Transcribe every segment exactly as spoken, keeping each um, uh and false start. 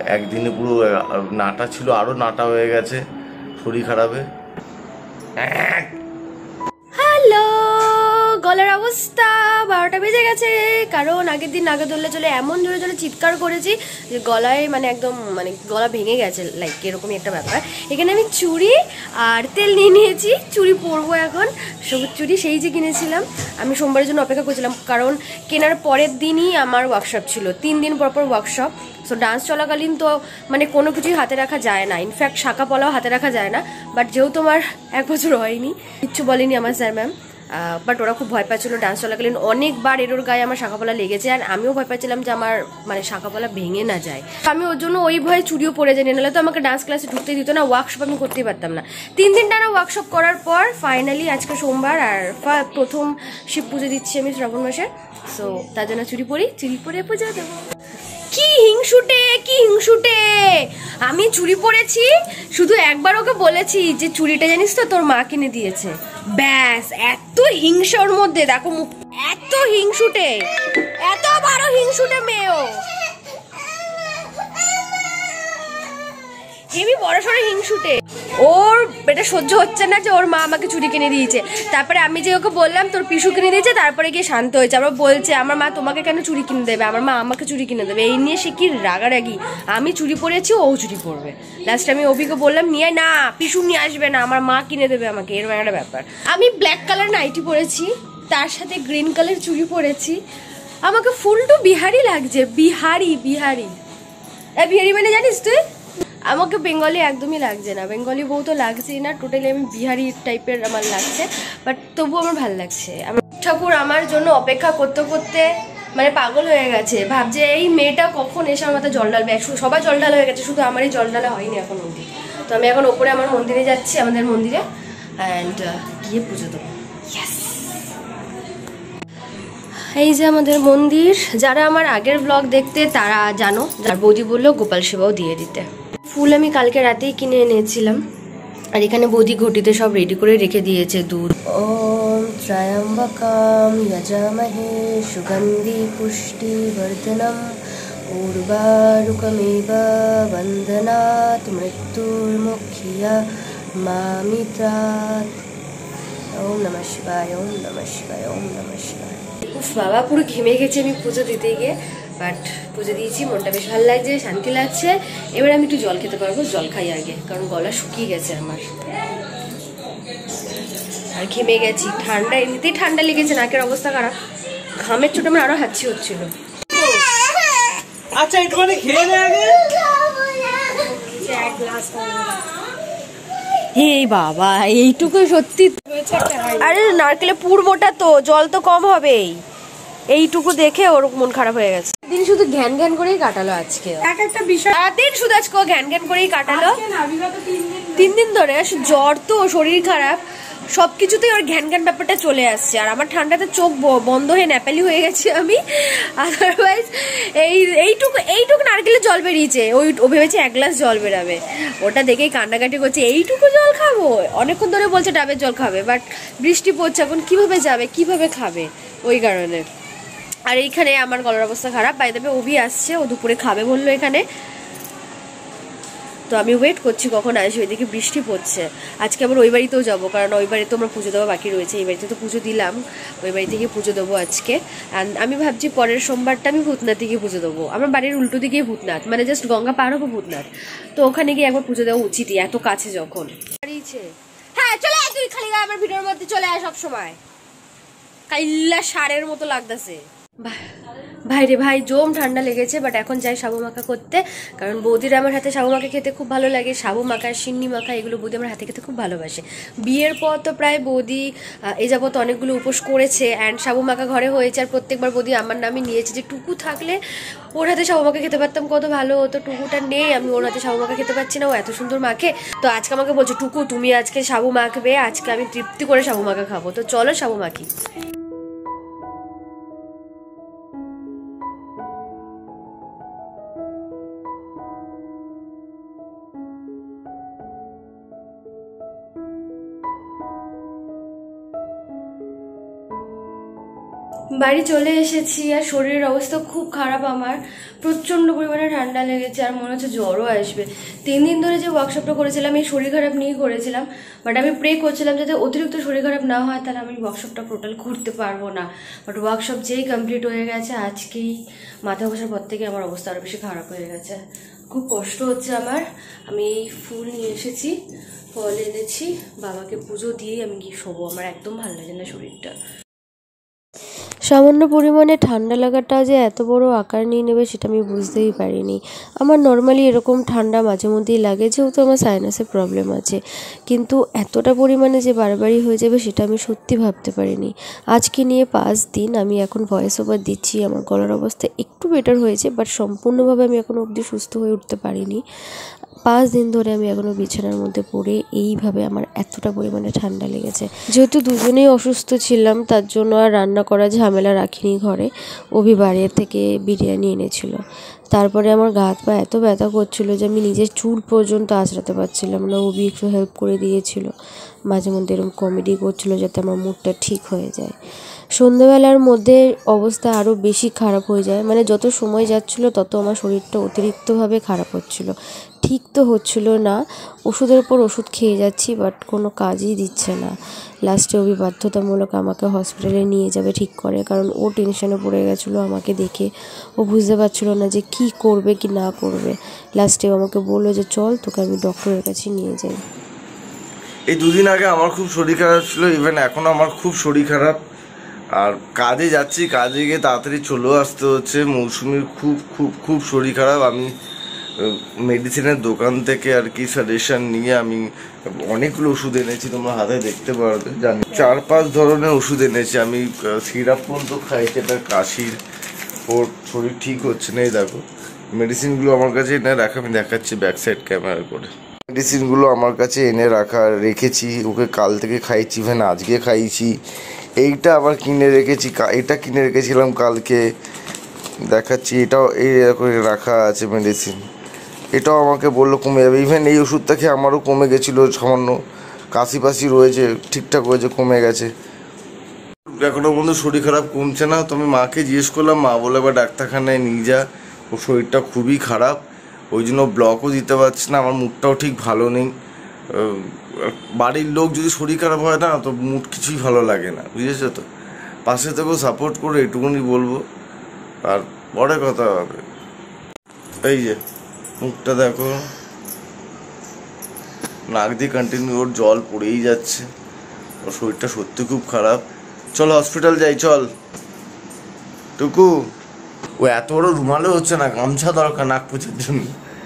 একদিনে পুরো নাটা ছিল, আরও নাটা হয়ে গেছে শরীর খারাপে। হ্যালো, গলার অবস্থা বারোটা বেজে গেছে, কারণ আগের দিন নাগা দোল্লা চলে এমন জোরে জোরে চিৎকার করেছি যে গলায় মানে একদম মানে গলা ভেঙে গেছে, লাইক এরকমই একটা ব্যাপার। এখানে আমি চুড়ি আর তেল নিয়ে নিয়েছি, চুড়ি পরবো এখন, সবুজ চুড়ি সেই যে কিনেছিলাম। আমি সোমবারের জন্য অপেক্ষা করছিলাম, কারণ কেনার পরের দিনই আমার ওয়ার্কশপ ছিল, তিন দিন পর পর ওয়ার্কশপ। সো ডান্স চলাকালীন তো মানে কোনো কিছুই হাতে রাখা যায় না, ইনফ্যাক্ট শাঁকা পলাও হাতে রাখা যায় না। বাট যেহেতু আমার এক বছর হয়নি, কিচ্ছু বলেনি আমার স্যার ম্যাম, বাট ওরা খুব ভয় পাচ্ছিলো ডান্স চলাকালীন, অনেকবার এরোর গায়ে আমার শাঁখাপলা লেগেছে, আর আমিও ভয় পাচ্ছিলাম যে আমার মানে শাঁখাপলা ভেঙে না যায়। আমি ওর জন্য ওই ভয়ে চুড়িও পরে যাই, নাহলে তো আমাকে ডান্স ক্লাসে ঢুকতে দিত না, ওয়ার্কশপ আমি করতেই পারতাম না। তিন দিন টানা ওয়ার্কশপ করার পর ফাইনালি আজকে সোমবার, আর প্রথম শিব পুজো দিচ্ছি আমি শ্রাবণ মাসে, সো তার জন্য চুড়ি পরি, চুড়ি পরে পুজো দেবো। কি হিংসুটে, কি হিংসুটে, আমি চুড়ি পরেছি, শুধু একবার ওকে বলেছি যে চুড়িটা জানিস তো তোর মা কিনে দিয়েছে, ব্যাস। এত হিংসার মধ্যে দেখো মুখ, এত হিংসুটে, এত বড় হিংসুটে মেয়েও, হেবি বড় সড়ো হিংসুটে। ওর এটা সহ্য হচ্ছে না যে ওর মা আমাকে চুড়ি কিনে দিয়েছে, তারপরে আমি যে ওকে বললাম তোর পিসু কিনে দিয়েছে, তারপরে গিয়ে শান্ত হয়েছে। আবার বলছে আমার মা তোমাকে কেন চুড়ি কিনে দেবে, আমার মা আমাকে চুড়ি কিনে দেবে, এই নিয়ে সে কি রাগারাগি। আমি চুড়ি পরেছি, ও চুড়ি পরবে। লাস্টে আমি অভিকে বললাম নিয়ে না, পিসু নিয়ে আসবে না, আমার মা কিনে দেবে আমাকে, এরকম একটা ব্যাপার। আমি ব্ল্যাক কালার নাইটি পরেছি, তার সাথে গ্রিন কালার চুড়ি পরেছি, আমাকে ফুল টু বিহারি লাগছে, বিহারি বিহারি। এ বিহারি মানে জানিস তুই? আমাকে বেঙ্গলি একদমই লাগছে না, বেঙ্গলি বউ তো লাগছেই না, টোটালি আমি বিহারি টাইপের আমার লাগছে, বাট তবু আমার ভালো লাগছে। আমার ঠাকুর আমার জন্য অপেক্ষা করতে করতে মানে পাগল হয়ে গেছে, ভাবছে এই মেয়েটা কখন এসে আমার মাথায় জল ঢালবে। সবাই জল ঢালা হয়ে গেছে, শুধু আমারই জল ঢালা হয়নি এখন অবধি। তো আমি এখন ওপরে আমার মন্দিরে যাচ্ছি, আমাদের মন্দিরে, অ্যান্ড গিয়ে পুজো দেবো। এই যে আমাদের মন্দির, যারা আমার আগের ব্লগ দেখতে তারা জানো, আর বৌদি বললো গোপাল সেবাও দিয়ে দিতে। ফুল আমি কালকে রাতেই কিনে এনেছিলাম, আর এখানে বৌদি ঘটিতে সব রেডি করে রেখে দিয়েছে দুধ। ওম ত্রয়ম্বকম যজামহে সুগন্ধি পুষ্টি বর্ধনম উর্বারুকমেব বন্দনাৎ মৃত্যুর্মুক্ষিয়া মামিত্রাৎ। ওম নমঃ শিবায়, ওম নমঃ শিবায়, ওম নমঃ শিবায়। উফ বাবা, পুরো ঘেমে গেছে আমি পুজো দিতে গিয়ে, বাট পুজো দিয়েছি, মনটা বেশ ভালো লাগছে, শান্তি লাগছে। এবার আমি একটু জল খেতে পারবো, জল খাই আগে, কারণ গলা শুকিয়ে গেছে আমার, আর ঘেমে গেছি, ঠান্ডা এমনিতেই ঠান্ডা লেগেছে, নাকের অবস্থা খারাপ, ঘামের চোটে আমার আরো হাঁচি হচ্ছিল। আচ্ছা একটুখানি খেয়ে নে আগে। এই বাবা, এইটুকু সত্যি? আরে নারকেলে পুরবোটা তো, জল তো কম হবেই, এইটুকু দেখে ওর মন খারাপ হয়ে গেছে। দিন শুধু ঘ্যান ঘ্যান করেই কাটালো আজকে, এক একটা বিষয় দিন শুধু আজকে ঘ্যান ঘ্যান করেই কাটালো, তিন দিন ধরে। জ্বর তো, শরীর খারাপ, সবকিছুতেই ওর ঘ্যান ঘ্যান ব্যাপারটা চলে আসছে, আর আমার ঠান্ডাতে চোখ বন্ধ হয়ে ন্যাপালি হয়ে গেছি আমি। আদারওয়াইজ এই এইটুকু এইটুকু নারকেলের জল বেরিয়েছে, ওই ও ভেবেছে এক গ্লাস জল বেরাবে, ওটা দেখেই কান্নাকাটি করছে, এইটুকু জল খাবো। অনেকক্ষণ ধরে বলছে ডাবের জল খাবে, বাট বৃষ্টি পড়ছে এখন, কিভাবে যাবে কিভাবে খাবে, ওই কারণে। আর এইখানে আমার গলার অবস্থা খারাপ, বাই দ্য ওয়ে অভি আসছে, ও দুপুরে খাবে বললো এখানে, তো আমি ওয়েট করছি কখন আসবে। এদিকে বৃষ্টি পড়ছে, আজকে আবার ওই বাড়িতেও যাবো, কারণ ওই বাড়িতে আমরা পুজো দেওয়া বাকি রয়েছে, এই বাড়িতে তো পুজো দিলাম, ওই বাড়িতে গিয়ে পুজো দেবো আজকে। অ্যান্ড আমি ভাবছি পরের সোমবারটা আমি ভূতনাথে গিয়ে পুজো দেবো, আমার বাড়ির উল্টো দিকেই ভূতনাথ, মানে জাস্ট গঙ্গা পার হবো ভূতনাথ, তো ওখানে গিয়ে একবার পুজো দেওয়া উচিতই, এত কাছে যখন। হ্যাঁ চলে আয় তুই, খালি আমার ভিডিওর মধ্যে চলে আয় সবসময়, কাইল্লা সারের মতো লাগতেছে। ভাই রে ভাই, জম ঠান্ডা লেগেছে, বাট এখন যাই সাবু মাখা করতে, কারণ বৌদির আমার হাতে সাবু মাখা খেতে খুব ভালো লাগে। সাবু মাখা, সিন্নি মাখা, এগুলো বৌদি আমার হাতে খেতে খুব ভালোবাসে। বিয়ের পর তো প্রায় বৌদি এই যাবত অনেকগুলো উপোস করেছে, অ্যান্ড সাবু মাখা ঘরে হয়েছে, আর প্রত্যেকবার বৌদি আমার নামই নিয়েছে যে টুকু থাকলে ওর হাতে সাবু মাখা খেতে পারতাম, কত ভালো হতো। টুকুটা নেই, আমি ওর হাতে সাবু মাখা খেতে পারছি না, ও এত সুন্দর মাখে। তো আজকে আমাকে বলছে টুকু তুমি আজকে সাবু মাখবে, আজকে আমি তৃপ্তি করে সাবু মাখা খাবো, তো চলো সাবু মাখি। বাড়ি চলে এসেছি আর শরীরের অবস্থা খুব খারাপ। আমার প্রচণ্ড পরিমাণে ঠান্ডা লেগেছে আর মনে হচ্ছে জ্বরও আসবে। তিন দিন ধরে যে ওয়ার্কশপটা করেছিলাম এই শরীর খারাপ নিয়ে করেছিলাম, বাট আমি প্রে করছিলাম যাতে অতিরিক্ত শরীর খারাপ না হয়, তাহলে আমি ওয়ার্কশপটা টোটাল করতে পারবো না। বাট ওয়ার্কশপ যেই কমপ্লিট হয়ে গেছে আজকেই মাথা ঘষার পর থেকে আমার অবস্থা আরও বেশি খারাপ হয়ে গেছে। খুব কষ্ট হচ্ছে আমার। আমি এই ফুল নিয়ে এসেছি, ফল এনেছি, বাবাকে পুজো দিয়েই আমি গিয়ে শোবো। আমার একদম ভালো লাগে না শরীরটা। সামান্য পরিমাণে ঠান্ডা লাগাটা যে এত বড় আকার নিয়ে নেবে সেটা আমি বুঝতেই পারিনি। আমার নর্মালি এরকম ঠান্ডা মাঝে মধ্যেই লাগে, যেহেতু আমার সাইনাসের প্রবলেম আছে, কিন্তু এতটা পরিমাণে যে বারবারই হয়ে যাবে সেটা আমি সত্যি ভাবতে পারিনি। আজকে নিয়ে পাঁচ দিন আমি এখন ভয়েস ওভার দিচ্ছি, আমার গলার অবস্থা একটু বেটার হয়েছে, বাট সম্পূর্ণভাবে আমি এখনও অবধি সুস্থ হয়ে উঠতে পারিনি। পাঁচ দিন ধরে আমি এখনও বিছানার মধ্যে পড়ে এইভাবে আমার এতটা পরিমাণে ঠান্ডা লেগেছে। যেহেতু দুজনেই অসুস্থ ছিলাম তার জন্য আর রান্না করা ঝামেলা রাখিনি ঘরে। অভি বাইরে থেকে বিরিয়ানি এনেছিল। তারপরে আমার গা হাত পা এত ব্যথা করছিলো যে আমি নিজের চুল পর্যন্ত আঁচড়াতে পারছিলাম না। অভি একটু হেল্প করে দিয়েছিল, মাঝে মধ্যে এরকম কমেডি করছিল যাতে আমার মুডটা ঠিক হয়ে যায়। সন্ধ্যাবেলার মধ্যে অবস্থা আরও বেশি খারাপ হয়ে যায়, মানে যত সময় যাচ্ছিলো তত আমার শরীরটা অতিরিক্তভাবে খারাপ হচ্ছিলো। ঠিক তো হচ্ছিল না, ওষুধের পর ওষুধ খেয়ে যাচ্ছি, বাট কোনো কাজই দিচ্ছে না। লাস্টে অভি বাধ্যতামূলক আমাকে হসপিটালে নিয়ে যাবে ঠিক করে, কারণ ও টেনশনে পড়ে গেছিলো আমাকে দেখে। ও বুঝতে পারছিলো না যে কি করবে কি না করবে। লাস্টে আমাকে বললো যে চল তোকে আমি ডক্টরের কাছে নিয়ে যাই। এই দুদিন আগে আমার খুব শরীর খারাপ ছিল, ইভেন এখনও আমার খুব শরীর খারাপ। আর কাজে যাচ্ছি, কাজে গিয়ে তাড়াতাড়ি চলেও আসতে হচ্ছে। মৌসুমির খুব খুব খুব শরীর খারাপ। আমি মেডিসিনের দোকান থেকে আর কি সাজেশন নিয়ে আমি অনেকগুলো ওষুধ এনেছি, তোমরা হাতে দেখতে পারবে। জানি চার পাঁচ ধরনের ওষুধ এনেছি আমি। সিরাপ পর্যন্ত খাইছি, এটা কাশির। ওর শরীর ঠিক হচ্ছে না। এই দেখো মেডিসিনগুলো আমার কাছে এনে রাখা, আমি দেখাচ্ছি ব্যাক সাইড ক্যামেরা করে। মেডিসিনগুলো আমার কাছে এনে রাখা রেখেছি, ওকে কাল থেকে খাইছি, ইভেন আজকে খাইছি। এইটা আবার কিনে রেখেছি, এটা কিনে রেখেছিলাম কালকে, দেখাচ্ছি। এটাও এই করে রাখা আছে মেডিসিন। এটাও আমাকে বললো কমে যাবে। ইভেন এই ওষুধটা খেয়ে আমারও কমে গেছিলো, সামান্য কাশি পাশি রয়েছে, ঠিকঠাক হয়েছে, কমে গেছে। এখনও পর্যন্ত শরীর খারাপ কমছে না। তো আমি মাকে জিজ্ঞেস করলাম, মা বলে এবার ডাক্তারখানায় নিয়ে যা, ওর শরীরটা খুবই খারাপ, ওই জন্য ব্লকও দিতে পারছি না। আমার মুডটাও ঠিক ভালো নেই। বাড়ির লোক যদি শরীর খারাপ হয় না তো মুড কিছুই ভালো লাগে না, বুঝেছো তো। পাশে থেকেও সাপোর্ট করে এটুকুনি বলবো, আর পরে কথা হবে। এই যে মুখটা দেখো, নাক দিয়ে কন্টিনিউ ওর জল পড়েই যাচ্ছে। ওর শরীরটা সত্যি খুব খারাপ। চল হসপিটাল যাই, চল টুকু। ও এত বড় রুমালও হচ্ছে না, গামছা দরকার নাক পোছার জন্য।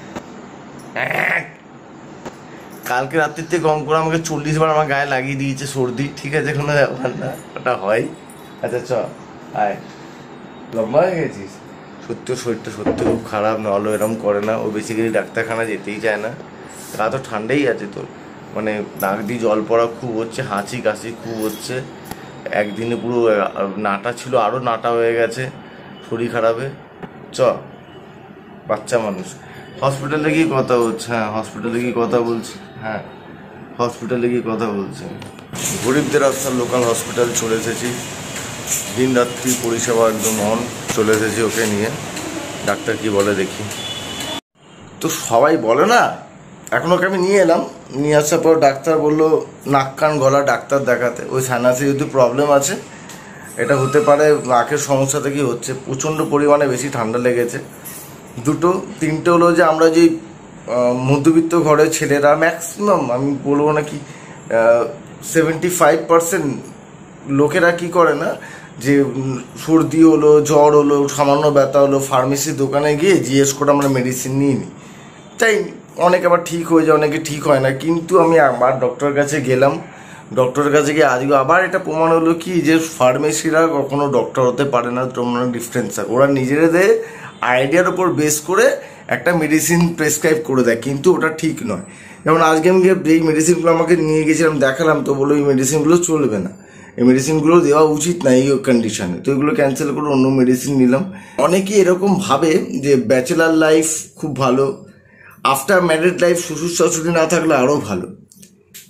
কালকে রাত্রির থেকে কম করে আমাকে চল্লিশ বার আমার গায়ে লাগিয়ে দিয়েছে সর্দি। ঠিক আছে, কোনো ব্যাপার না, ওটা হয়। আচ্ছা চ আয়, লম্বা হয়ে গেছিস। সত্যি শরীরটা সত্যি খুব খারাপ, নাহলে এরকম করে না। ও বেসিক্যালি ডাক্তারখানা যেতেই চায় না। গা তো ঠান্ডাই আছে তোর, মানে নাক দিয়ে জল পড়া খুব হচ্ছে, হাঁচি কাশি খুব হচ্ছে। একদিনে পুরো নাটা ছিল আরও নাটা হয়ে গেছে শরীর খারাপে। চ, বাচ্চা মানুষ। হসপিটালে গিয়ে কথা হচ্ছে। হ্যাঁ হসপিটালে গিয়ে কথা বলছি। হ্যাঁ হসপিটালে গিয়ে কথা বলছি। গরিবদের আস্থার লোকাল হসপিটাল চলে এসেছি। দিন রাত্রি পরিষেবা একদম অন। চলে এসেছি ওকে নিয়ে, ডাক্তার কি বলে দেখি। তো সবাই বলে না, এখন ওকে আমি নিয়ে এলাম। নিয়ে আসার পর ডাক্তার বললো নাক কান গলা ডাক্তার দেখাতে। ওই সাইনাসে যদি প্রবলেম আছে, এটা হতে পারে নাকের সমস্যা থেকেই হচ্ছে। প্রচণ্ড পরিমাণে বেশি ঠান্ডা লেগেছে। দুটো তিনটে হলো যে আমরা যে মধ্যবিত্ত ঘরের ছেলেরা ম্যাক্সিমাম, আমি বলবো নাকি সেভেন্টি ফাইভ পার্সেন্ট লোকেরা কি করে না, যে সর্দি হলো, জ্বর হলো, সামান্য ব্যথা হলো, ফার্মেসির দোকানে গিয়ে জিজ্ঞেস করে আমরা মেডিসিন নিয়ে নিই। তাই অনেকে আবার ঠিক হয়ে যায়, অনেকে ঠিক হয় না। কিন্তু আমি আবার ডক্টরের কাছে গেলাম, ডক্টরের কাছে গিয়ে আজকে আবার এটা প্রমাণ হলো কি যে ফার্মেসিরা কখনো ডক্টর হতে পারে না। তোমরা ডিফারেন্স থাকে, ওরা নিজেদের আইডিয়ার ওপর বেস করে একটা মেডিসিন প্রেসক্রাইব করে দেয়, কিন্তু ওটা ঠিক নয়। যেমন আজকে আমি যেই মেডিসিনগুলো আমাকে নিয়ে গেছিলাম দেখালাম, তো বলো এই মেডিসিনগুলো চলবে না, এই মেডিসিনগুলো দেওয়া উচিত না এই কন্ডিশনে। তো এগুলো ক্যান্সেল করে অন্য মেডিসিন নিলাম। অনেকেই এরকম ভাবে যে ব্যাচেলার লাইফ খুব ভালো, আফটার ম্যারিড লাইফ শ্বশুর শাশুড়ি না থাকলে আরও ভালো।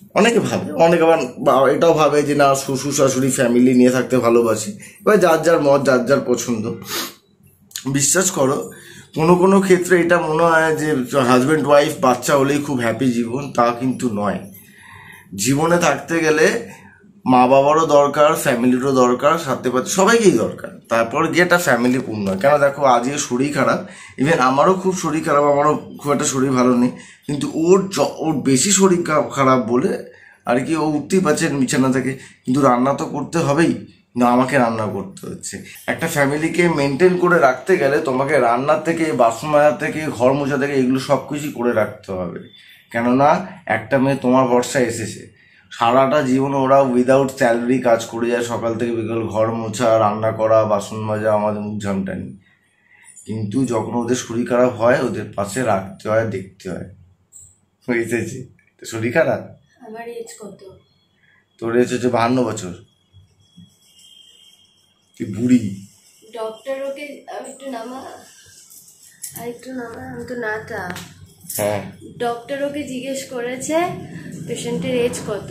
অনেকে ভাবে, অনেকে আবার বা- এটাও ভাবে যে না শ্বশুর শাশুড়ি ফ্যামিলি নিয়ে থাকতে ভালোবাসি, এবার যার যার মত, যার যার পছন্দ। বিশ্বাস করো কোনো কোনো ক্ষেত্রে এটা মনে হয় যে হাজব্যান্ড ওয়াইফ বাচ্চা হলেই খুব হ্যাপি জীবন, তা কিন্তু নয়। জীবনে থাকতে গেলে মা বাবারও দরকার, ফ্যামিলিরও দরকার, সাথে পাচ্ছে সবাইকেই দরকার, তারপর গিয়ে একটা ফ্যামিলি পূর্ণ হয়। কেন দেখো আজকে শরীর খারাপ, ইভেন আমারও খুব শরীর খারাপ, আমারও খুব একটা শরীর ভালো নেই, কিন্তু ওর জ- ওর বেশি শরীর খা- খারাপ বলে আর কি ও উঠতেই পারছে বিছানা থেকে, কিন্তু রান্না তো করতে হবেই, কিন্তু আমাকে রান্না করতে হচ্ছে। একটা ফ্যামিলিকে মেনটেন করে রাখতে গেলে তোমাকে রান্নার থেকে, বাসন মাজা থেকে, ঘর মোছা থেকে এগুলো সব কিছুই করে রাখতে হবে। কেননা একটা মেয়ে তোমার ভরসায় এসেছে, সারাটা জীবন ওরা উইদাউট স্যালারি কাজ করে যায়, সকাল থেকে বিকাল, ঘর মোছা, রান্না করা, বাসন মাজা, আমাদের মুখ ঝামটানি। কিন্তু যখন ওদের শরীর খারাপ হয় ওদের পাশে রাখতে হয়, দেখতে হয়। বুঝতেছি তো শরীর খারাপ। আমার এজ কত? তোর এসে হচ্ছে বাহান্ন বছর, তুই বুড়ি। ডক্টর ওকে একটু নামা, আর একটু নামা, আমি তো নাটা। হ্যাঁ, ডক্টর ওকে জিজ্ঞেস করেছে পেশেন্টের এজ কত,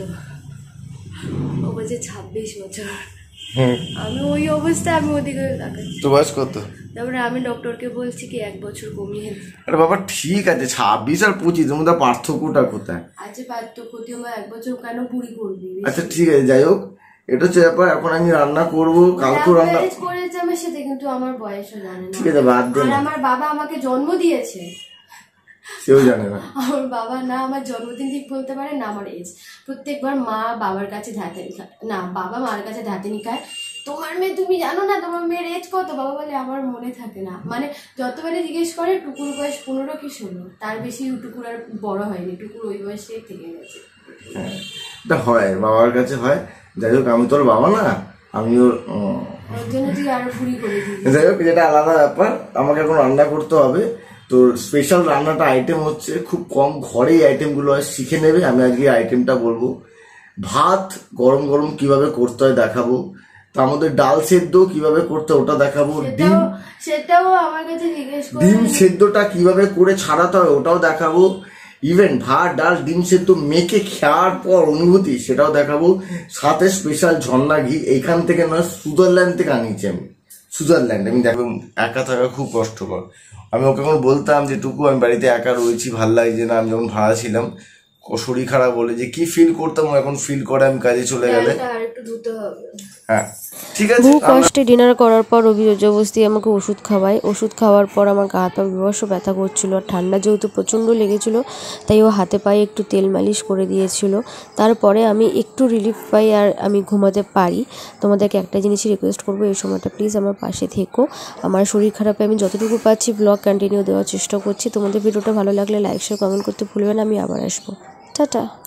ও বলছে ছাব্বিশ বছর। আমি ওই অবস্থায় আমি ওদিকে তাকাচ্ছি। তোর বয়স কত? তারপরে আমি ডক্টরকে বলছি কি এক বছর কমিয়ে দিন। আরে বাবা ঠিক আছে, ছাব্বিশ আর পঁচিশ এর মধ্যে পার্থক্যটা কোথায়? আচ্ছা পার্থক্য তুই আমার এক বছর কেন বুড়ি করবি? আচ্ছা ঠিক আছে, যাই হোক, এটা হচ্ছে ব্যাপার। এখন আমি রান্না করবো, কালকে রান্না করেছে আমার সাথে, কিন্তু আমার বয়সও জানে না। ঠিক আছে, বাদ দে আর না, আমার বাবা আমাকে জন্ম দিয়েছে, সেও জানে না। আমার বাবা না আমার জন্মদিন ঠিক বলতে পারে না আমার এজ। প্রত্যেকবার মা বাবার কাছে ধাতেনি খায়, না বাবা মার কাছে ধাতেনি খায়, তোমার মেয়ে তুমি জানো না তোমার মেয়ের এজ কত? বাবা বলে আমার মনে থাকে না। মানে যতবারে জিজ্ঞেস করে টুকুর বয়স পনেরো কি ষোলো, তার বেশি টুকুর আর বড় হয়নি, টুকুর ওই বয়সে থেকে গেছে। হ্যাঁ, এটা হয়, বাবার কাছে হয়। যাই হোক, আমি তোর বাবা না, আমি ওর উম, ওর জন্য তুই আরো বুড়ি করে দিবি। যাই হোক, যেটা আলাদা ব্যাপার। আমাকে এখন রান্না করতে হবে। তোর স্পেশাল রান্নাটা আইটেম হচ্ছে খুব কম, ঘরেই আইটেমগুলো হয়, শিখে নেবে। আমি আজকে আইটেমটা বলবো, ভাত গরম গরম কিভাবে করতে হয় দেখাবো, তার মধ্যে ডাল সেদ্ধ কিভাবে করতে হয় ওটা দেখাবো, ডিম সেটাও আমার কাছে জিজ্ঞেস করে, ডিম সেদ্ধটা কিভাবে করে ছাড়াতে হয় ওটাও দেখাবো, ইভেন ভাত ডাল ডিম সেদ্ধ মেখে খাওয়ার পর অনুভূতি সেটাও দেখাবো, সাথে স্পেশাল ঝর্ণা ঘি এইখান থেকে নয় সুইজারল্যান্ড থেকে আনিয়েছি আমি। সুইজারল্যান্ড আমি দেখবো, একা থাকা খুব কষ্টকর। আমি ওকে এখন বলতাম যে টুকু আমি বাড়িতে একা রয়েছি, ভাল লাগছে না, আমি যখন ভাড়া ছিলাম শরীর খারাপ বলে যে কি ফিল করতাম, এখন ফিল করে আমি কাজে চলে গেলে। আর একটু ধুতে হবে। হ্যাঁ ঠিক আছে। বহু কষ্টে ডিনার করার পর রবি জবরদস্তি আমাকে ওষুধ খাওয়ায়। ওষুধ খাওয়ার পর আমার গা হাত পা বিভৎস ব্যথা করছিল, আর ঠান্ডা যেহেতু প্রচণ্ড লেগেছিল তাই ও হাতে পায়ে একটু তেল মালিশ করে দিয়েছিল। তারপরে আমি একটু রিলিফ পাই আর আমি ঘুমাতে পারি। তোমাদেরকে একটা জিনিসই রিকোয়েস্ট করবো, এই সময়টা প্লিজ আমার পাশে থেকো। আমার শরীর খারাপে আমি যতটুকু পাচ্ছি ব্লগ কন্টিনিউ দেওয়ার চেষ্টা করছি। তোমাদের ভিডিওটা ভালো লাগলে লাইক শেয়ার কমেন্ট করতে ভুলবে না। আমি আবার আসবো। টাটা।